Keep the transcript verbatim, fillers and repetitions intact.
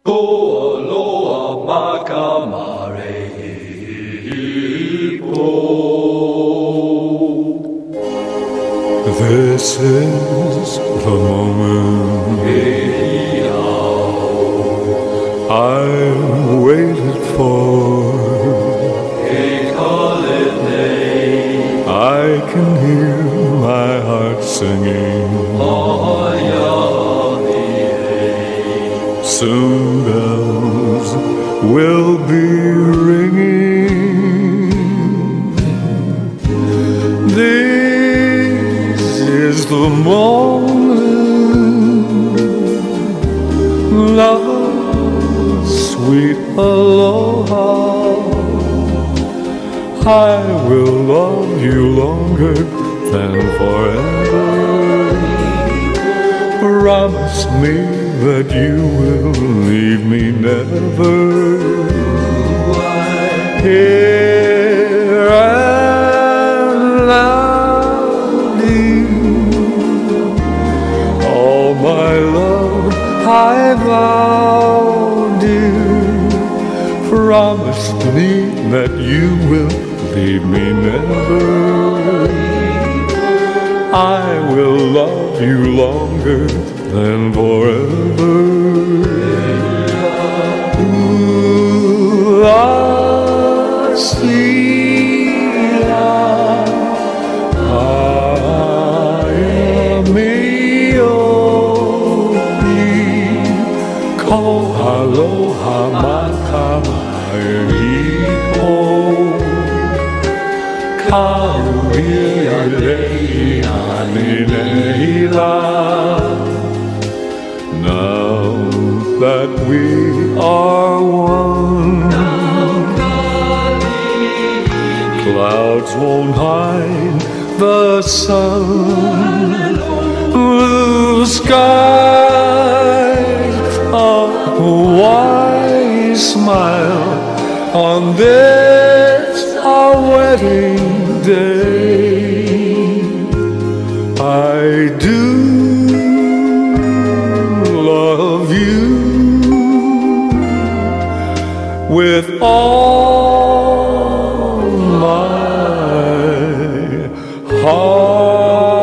Loa makamare hipo. This is the moment I've waited for. I can hear my heart singing. Soon bells will be ringing. This is the moment, love, sweet aloha. I will love you longer than forever. Promise me that you will leave me never. Here and love you. All my love I vow, dear. Promise me that you will leave me never. I will love you longer than forever. Ooh, ah, sweet ah, me, oh, me, ko aloha makamai po. Now that we are one, clouds won't hide the sun. Blue skies, a wise smile on this our wedding day. I do love you with all my heart.